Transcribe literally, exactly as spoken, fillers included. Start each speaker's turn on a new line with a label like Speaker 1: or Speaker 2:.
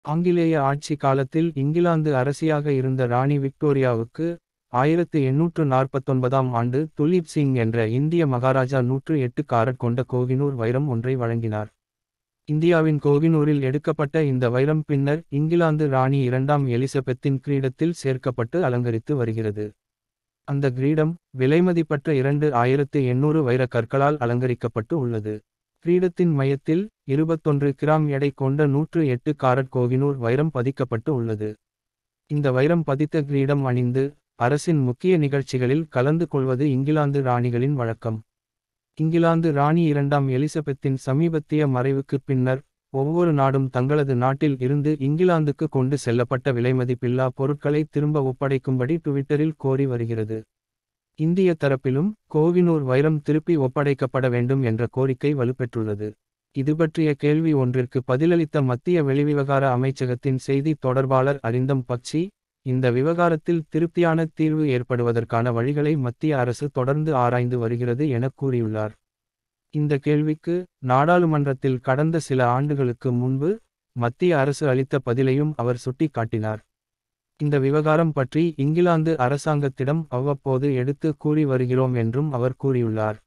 Speaker 1: ஆங்கிலேய ஆட்சி காலத்தில் இங்கிலாந்து அரசியாக இருந்த ராணி விக்டோரியாவுக்கு ஆயிரத்து எண்ணூற்று நாற்பத்தொன்பதாம் ஆண்டு துலீப் சிங் என்ற இந்திய மகாராஜா நூற்று எட்டு காரட் கொண்ட கோகினூர் வைரம் ஒன்றை வழங்கினார். இந்தியாவின் கோகினூரில் எடுக்கப்பட்ட இந்த வைரம் பின்னர் இங்கிலாந்து ராணி இரண்டாம் எலிசபெத்தின் கிரீடத்தில் சேர்க்கப்பட்டு அலங்கரித்து வருகிறது. அந்த கிரீடம் விலைமதிப்பற்ற இரண்டு ஆயிரத்து எண்ணூறு வைர கற்களால் அலங்கரிக்கப்பட்டு உள்ளது. கிரீடத்தின் மையத்தில் இருபத்தொன்று கிராம் எடை கொண்ட நூற்று எட்டு காரட் கோகினூர் வைரம் பதிக்கப்பட்டு உள்ளது. இந்த வைரம் பதித்த கிரீடம் அணிந்து அரசின் முக்கிய நிகழ்ச்சிகளில் கலந்து கொள்வது இங்கிலாந்து ராணிகளின் வழக்கம். இங்கிலாந்து ராணி இரண்டாம் எலிசபெத்தின் சமீபத்திய மறைவுக்குப் பின்னர் ஒவ்வொரு நாடும் தங்களது நாட்டில் இருந்து இங்கிலாந்துக்கு கொண்டு செல்லப்பட்ட விலைமதிப்பில்லா பொருட்களை திரும்ப ஒப்படைக்கும்படி ட்விட்டரில் கோரி வருகிறது. இந்திய தரப்பிலும் கோகினூர் வைரம் திருப்பி ஒப்படைக்கப்பட வேண்டும் என்ற கோரிக்கை வலுப்பெற்றுள்ளது. இதுபற்றிய கேள்வி ஒன்றிற்கு பதிலளித்த மத்திய வெளிவிவகார அமைச்சகத்தின் செய்தி தொடர்பாளர் அரிந்தம் பக்சி, இந்த விவகாரத்தில் திருப்தியான தீர்வு ஏற்படுவதற்கான வழிகளை மத்திய அரசு தொடர்ந்து ஆராய்ந்து வருகிறது என கூறியுள்ளார். இந்த கேள்விக்கு நாடாளுமன்றத்தில் கடந்த சில ஆண்டுகளுக்கு முன்பு மத்திய அரசு அளித்த பதிலையும் அவர் சுட்டி காட்டினார். இந்த விவகாரம் பற்றி இங்கிலாந்து அரசாங்கத்திடம் அவ்வப்போது எடுத்து கூறி வருகிறோம் என்றும் அவர் கூறியுள்ளார்.